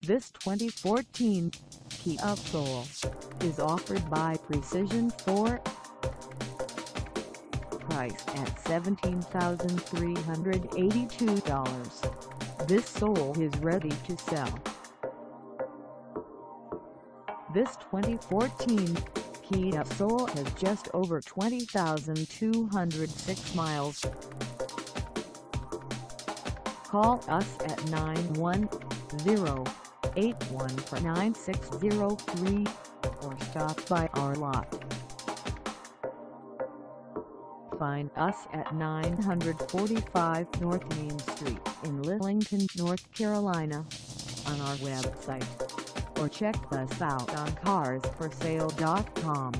This 2014 Kia Soul is offered by Precision Ford. Priced at $17,382, this Soul is ready to sell. This 2014 Kia Soul has just over 20,206 miles. Call us at 910-814-9603 or stop by our lot. Find us at 945 North Main Street in Lillington, North Carolina, on our website, or check us out on carsforsale.com.